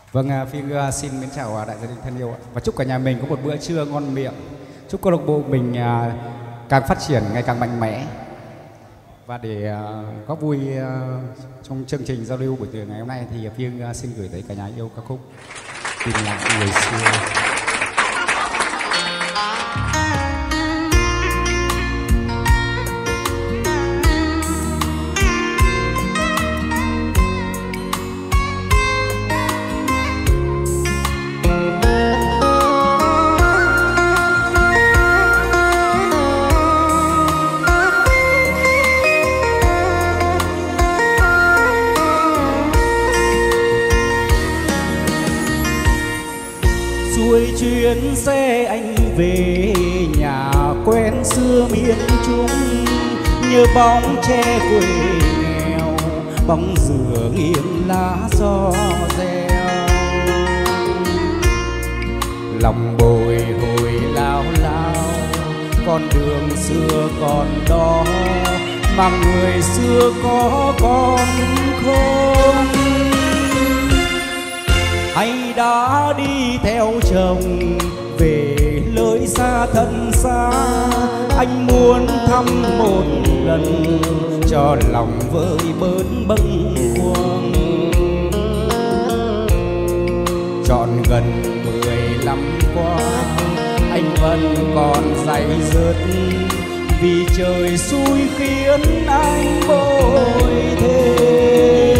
Vâng, Phi xin mến chào đại gia đình thân yêu và chúc cả nhà mình có một bữa trưa ngon miệng. Chúc câu lạc bộ mình càng phát triển ngày càng mạnh mẽ. Và để có vui trong chương trình giao lưu buổi tối ngày hôm nay thì Phi xin gửi tới cả nhà yêu ca khúc Tình Lạc Người Xưa. Chuyến xe anh về nhà quen xưa miền Trung, nhớ bóng tre quê nghèo, bóng dừa nghiêng lá gió reo. Lòng bồi hồi lao lao, con đường xưa còn đó, mà người xưa có con không? Hay đã đi theo chồng về lối xa thân xa, anh muốn thăm một lần cho lòng vơi bớt bâng khuâng. Trọn gần 15 qua anh vẫn còn day dứt, vì trời xui khiến anh bội thêm.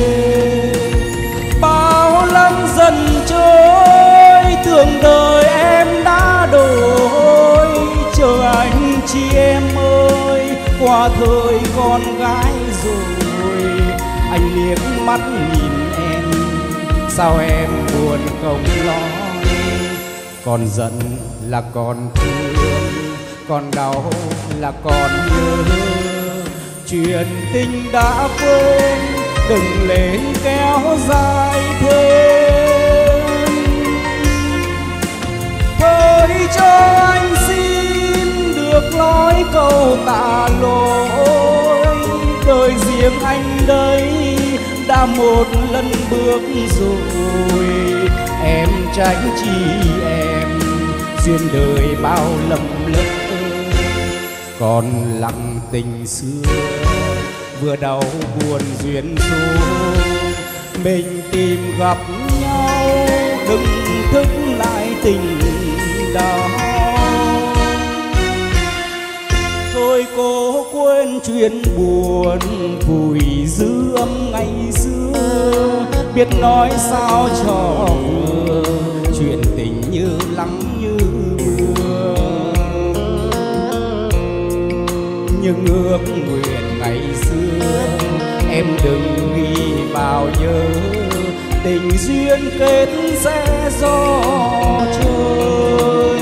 Bao năm dần trôi, tưởng đời em đã đổi, chờ anh chị em ơi, qua thời con gái rồi. Anh liếc mắt nhìn em, sao em buồn không nói, còn giận là còn thương, còn đau là còn nhớ. Chuyện tình đã quên, đừng lên kéo dài thêm. Thôi cho anh xin được nói câu tạ lỗi, đời riêng anh đây đã một lần bước rồi. Em tránh chi em, duyên đời bao lầm lỡ, còn lặng tình xưa vừa đau buồn duyên số. Mình tìm gặp nhau, đừng thức lại tình đó. Thôi cố quên chuyện buồn, vùi dư âm ngày xưa, biết nói sao cho vừa, chuyện tình như lắng như mưa. Nhưng ước nguyện ngày xưa em đừng ghi vào nhớ, tình duyên kết sẽ do trời.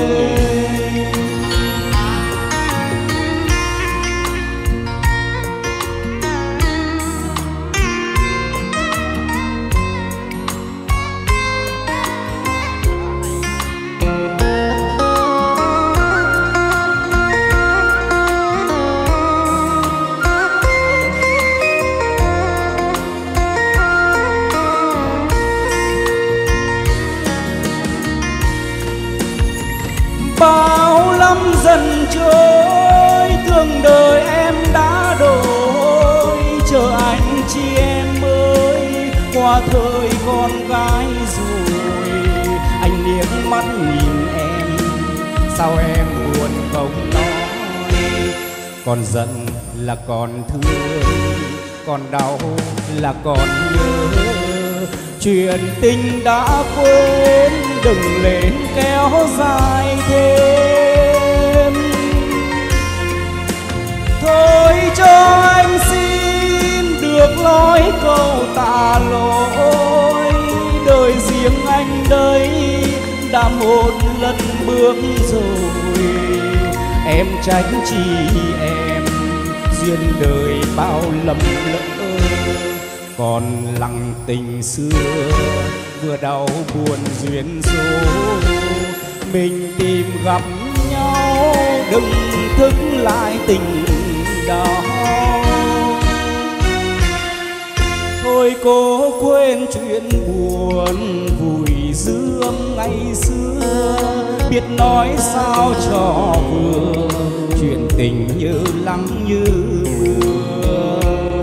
Bao năm dần trôi, tưởng đời em đã đổi, chờ anh chị em ơi, qua thời con gái rồi. Anh liếc mắt nhìn em, sao em buồn không nói, còn giận là còn thương, còn đau là còn nhớ. Chuyện tình đã quên, đừng lên kéo dài thêm. Thôi cho anh xin được nói câu tạ lỗi, đời riêng anh đây đã một lần bước rồi. Em tránh chi em, duyên đời bao lầm lỡ, còn lặng tình xưa vừa đau buồn duyên số. Mình tìm gặp nhau, đừng thức lại tình đó. Thôi cố quên chuyện buồn, vùi dương ngày xưa, biết nói sao cho vừa, chuyện tình như lắm như mưa.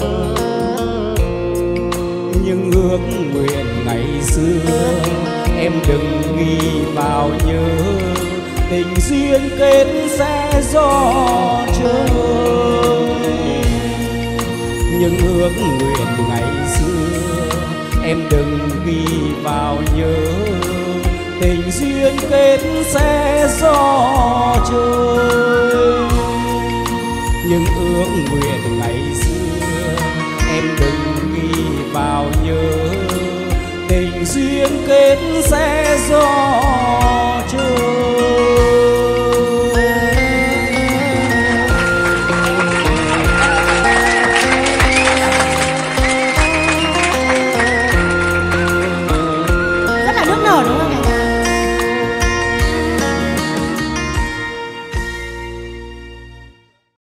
Nhưng ước nguyện ngày xưa em đừng ghi vào nhớ, tình duyên kết sẽ do trời. Nhưng ước nguyện ngày xưa em đừng ghi vào nhớ, tình duyên kết sẽ do trời. Nhưng ước nguyện ngày xưa em đừng ghi vào nhớ, tình duyên kết sẽ do trời. Rất là nước nở đúng không?